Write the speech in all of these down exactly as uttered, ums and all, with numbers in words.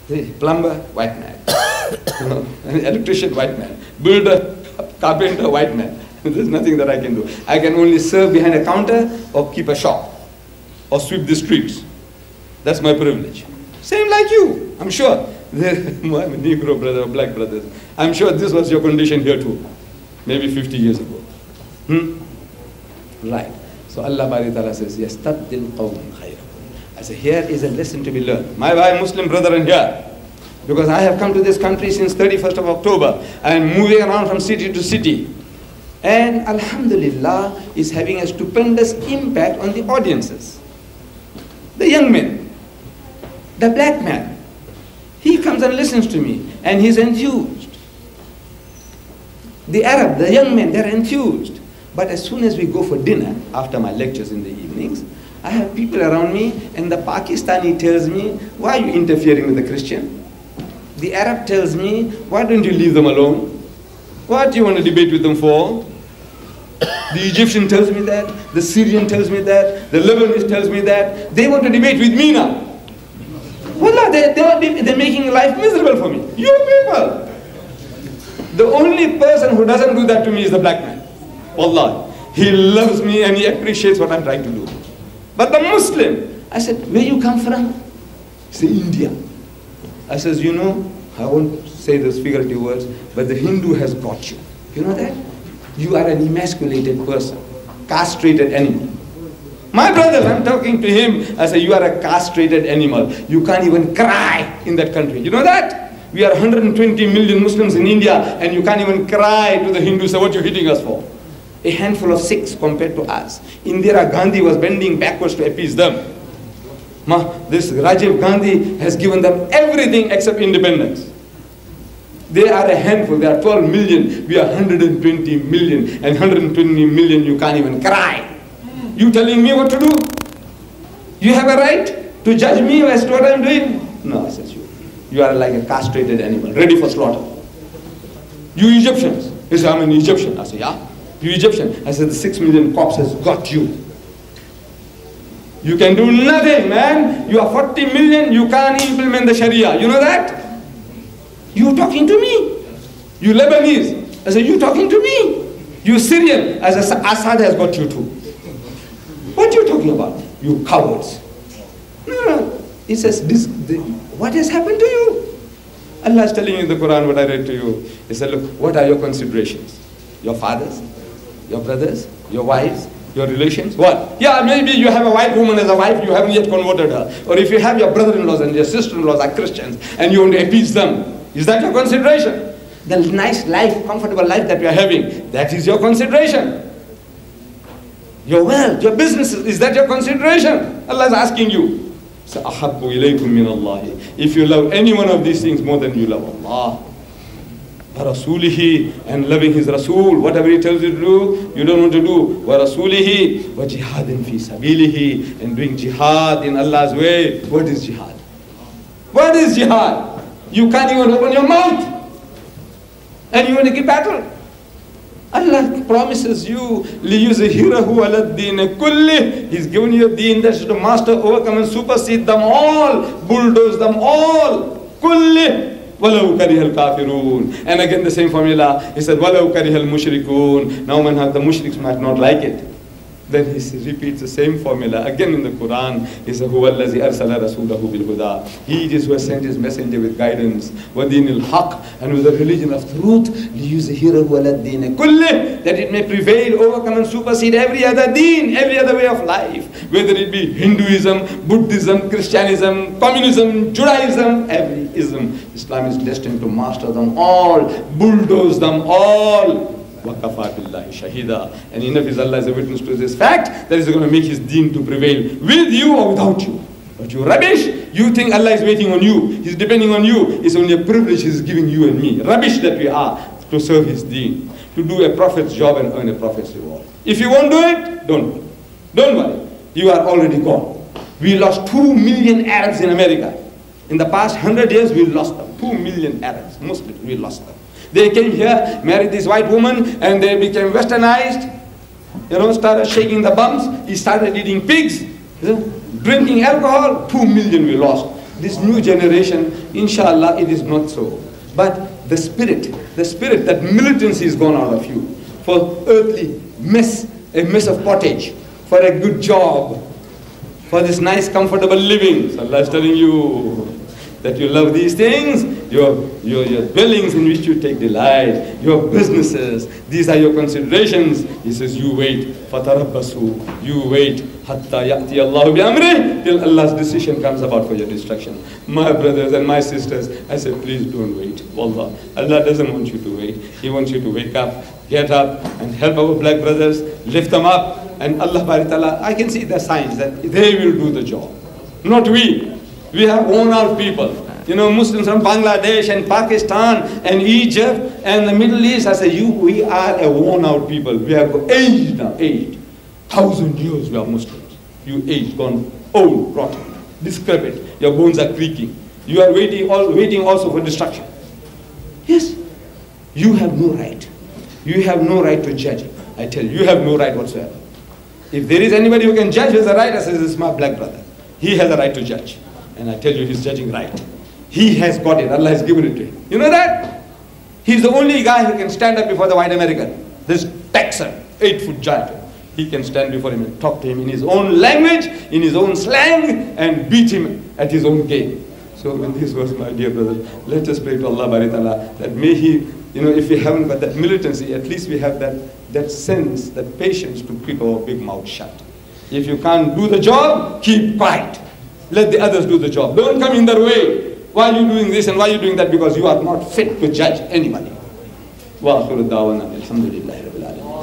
See, plumber, white man. You know, an electrician, white man. Builder, carpenter, white man. There's nothing that I can do. I can only serve behind a counter or keep a shop or sweep the streets. That's my privilege. Same like you, I'm sure. My Negro brother or black brothers. I'm sure this was your condition here too. Maybe fifty years ago. Hmm? Right. So Allah Bari Ta'ala says, يَسْتَبْدِلْ قَوْمٌ خَيْرًا. I say, here is a lesson to be learned. My, my Muslim brethren here. Because I have come to this country since thirty-first of October. I am moving around from city to city. And Alhamdulillah is having a stupendous impact on the audiences. The young men, the black man, he comes and listens to me and he's enthused. The Arab, the young men, they're enthused. But as soon as we go for dinner, after my lectures in the evenings, I have people around me and the Pakistani tells me, why are you interfering with the Christian? The Arab tells me, why don't you leave them alone? What do you want to debate with them for? The Egyptian tells me that, the Syrian tells me that, the Lebanese tells me that. They want to debate with me now. Wallah, they, they are, they're making life miserable for me. You people. The only person who doesn't do that to me is the black man. Wallah, he loves me and he appreciates what I'm trying to do. But the Muslim, I said, where you come from? He said, India. I says, you know, I won't say those figurative words, but the Hindu has got you. You know that? You are an emasculated person, castrated animal. My brothers, I'm talking to him, I say, you are a castrated animal. You can't even cry in that country. You know that? We are one hundred twenty million Muslims in India and you can't even cry to the Hindus, so what are you hitting us for? A handful of Sikhs compared to us. Indira Gandhi was bending backwards to appease them. Ma, this Rajiv Gandhi has given them everything except independence. They are a handful, they are twelve million, we are one hundred twenty million, and one hundred twenty million you can't even cry. You telling me what to do? You have a right to judge me as to what I am doing? No, I said you. You are like a castrated animal, ready for slaughter. You Egyptians. He said, I'm an Egyptian. I said, yeah. You Egyptian. I said, the six million cops has got you. You can do nothing, man. You are forty million, you can't implement the Sharia. You know that? You talking to me. You Lebanese. I said, you talking to me. You Syrian. I said, Assad has got you too. What are you talking about? You cowards. No, no. He says, this, this, what has happened to you? Allah is telling you in the Quran what I read to you. He said, look, what are your considerations? Your fathers, your brothers, your wives, your relations? What? Yeah, maybe you have a white woman as a wife, you haven't yet converted her. Or if you have your brother-in-laws and your sister-in-laws are Christians and you want to appease them, is that your consideration? The nice life, comfortable life that you are having, that is your consideration. Your wealth, your businesses, is that your consideration? Allah is asking you. So, أَحَبُّ إِلَيْكُم مِّنَ اللَّهِ. If you love any one of these things more than you love Allah, وَرَسُولِهِ, and loving His Rasul, whatever He tells you to do, you don't want to do. وَرَسُولِهِ وَجِهَادٍ فِي سَبِيلِهِ, and doing jihad in Allah's way. What is jihad? What is jihad? You can't even open your mouth. And you want to give battle. Allah promises you, لِيُزْهِرَهُ عَلَى الدِّينِ كُلِّهِ. He's given you a deen that should master, overcome and supersede them all, bulldoze them all. كُلِّهِ وَلَوْ كَرِهَ الْكَافِرُونَ. And again the same formula, he said, وَلَوْ كَرِهَ الْمُشْرِكُونَ. Now when the mushriks might not like it. Then he repeats the same formula again in the Quran. He said, هُوَ الَّذِي أَرْسَلَ رَسُولَهُ بِالْهُدَى. He it is who has sent his messenger with guidance. وَدِينِ الْحَقِّ, and with the religion of truth. لِيُزْهِرَهُ عَلَى الدِّينِ كُلِّهِ, that it may prevail, overcome and supersede every other deen, every other way of life. Whether it be Hinduism, Buddhism, Christianism, Communism, Judaism, every ism. Islam is destined to master them all, bulldoze them all. وَكَفَى بِاللَّهِ شَهِيدًا. And enough is Allah as a witness to this fact that is going to make His deen to prevail with you or without you. But you rubbish, you think Allah is waiting on you, He's depending on you. It's only a privilege He's giving you and me. Rubbish that we are to serve His deen, to do a prophet's job and earn a prophet's reward. If you won't do it, don't do it. Don't worry, you are already gone. We lost two million Arabs in America. In the past hundred years, we lost them. Two million Arabs, Muslims, we lost them. They came here, married this white woman, and they became westernized, you know, started shaking the bums. He started eating pigs, you know, drinking alcohol. Two million we lost. this new generation, inshallah, it is not so. But the spirit, the spirit, that militancy is gone out of you for earthly mess, a mess of pottage, for a good job, for this nice, comfortable living. So Allah is telling you that you love these things, your, your, your dwellings in which you take delight, your businesses, these are your considerations. He says, you wait, fatarabbasu, you wait, hatta ya'ti Allahu bi amrih, till Allah's decision comes about for your destruction. My brothers and my sisters, I said, please don't wait. Wallah, Allah doesn't want you to wait. He wants you to wake up, get up, and help our black brothers, lift them up, and Allah Bari Ta'ala, I can see the signs that they will do the job, not we. We have worn out people. You know, Muslims from Bangladesh and Pakistan and Egypt and the Middle East. I say, you, we are a worn out people. We have aged now, aged. Thousand years we are Muslims. You aged, gone old, rotten, decrepit. Your bones are creaking. You are waiting, all, waiting also for destruction. Yes, you have no right. You have no right to judge. I tell you, you have no right whatsoever. If there is anybody who can judge, who has a right, I say, this is my black brother. He has a right to judge. And I tell you, he's judging right. He has got it. Allah has given it to him. You know that? He's the only guy who can stand up before the white American. This Texan, eight-foot giant. He can stand before him and talk to him in his own language, in his own slang, and beat him at his own game. So with this was, my dear brothers, let us pray to Allah Bari Ta'ala that may He, you know, if we haven't got that militancy, at least we have that, that sense, that patience to keep our big mouth shut. If you can't do the job, keep quiet. Let the others do the job. Don't come in their way. Why are you doing this and why are you doing that? Because you are not fit to judge anybody. Wa akhiru da'wana alhamdulillahi rabbil alamin.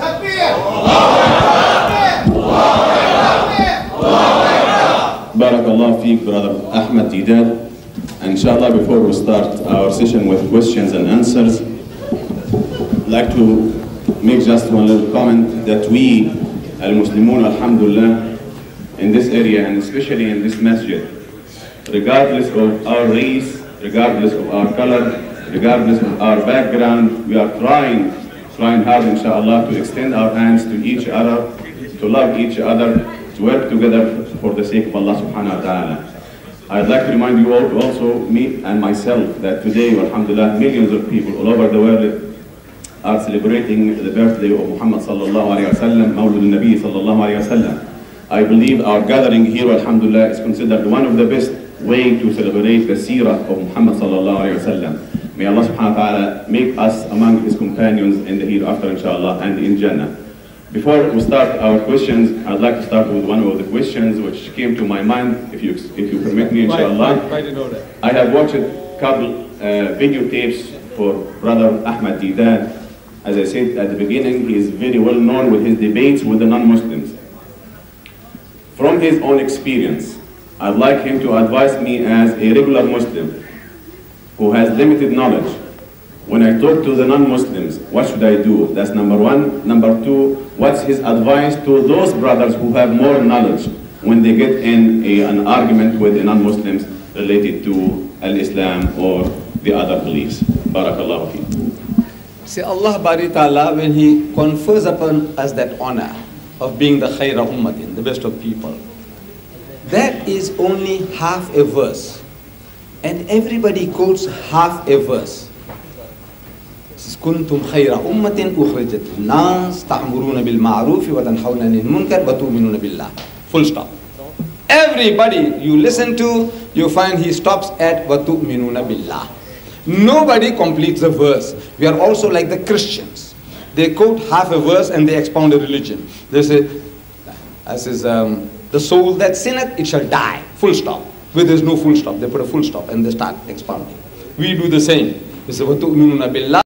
Barakallah feek, Brother Ahmad Deedat. Inshallah, before we start our session with questions and answers, I'd like to make just one little comment that we, al-Muslimun, alhamdulillah, in this area and especially in this masjid, regardless of our race, regardless of our color, regardless of our background, we are trying, trying hard, inshallah, to extend our hands to each other, to love each other, to work together for the sake of Allah subhanahu wa ta'ala. I'd like to remind you all, also me and myself, that today, alhamdulillah, millions of people all over the world are celebrating the birthday of Muhammad sallallahu alayhi wa sallam, Mawlud al-Nabi sallallahu alayhi wa sallam. I believe our gathering here, alhamdulillah, is considered one of the best way to celebrate the seerah of Muhammad sallallahu alayhi wa sallam. May Allah subhanahu wa ta'ala make us among his companions in the hereafter, inshallah, and in Jannah. Before we start our questions, I'd like to start with one of the questions which came to my mind, if you, if you permit me, inshallah. Quite in order. I have watched a couple uh, videotapes for Brother Ahmad Deedat. As I said at the beginning, he is very well known with his debates with the non-Muslims. From his own experience, I'd like him to advise me as a regular Muslim who has limited knowledge. When I talk to the non-Muslims, what should I do? That's number one. Number two, what's his advice to those brothers who have more knowledge when they get in a, an argument with the non-Muslims related to al-Islam or the other beliefs? Barakallahu feek. See, Allah Bari Ta'ala, when He confers upon us that honor of being the khayra ummatin, the best of people, that is only half a verse. And everybody quotes half a verse. كنتم خير أمة أخرجت للناس تأمرون بالمعروف وتنهون عن المنكر وتؤمنون بالله. Full stop. Everybody you listen to, you find he stops at وتؤمنون بالله. Nobody completes a verse. We are also like the Christians. They quote half a verse and they expound a religion. They say, as is um, the soul that sinneth, it shall die. Full stop. Where there's no full stop, they put a full stop and they start expounding. We do the same. We say وتؤمنون بالله.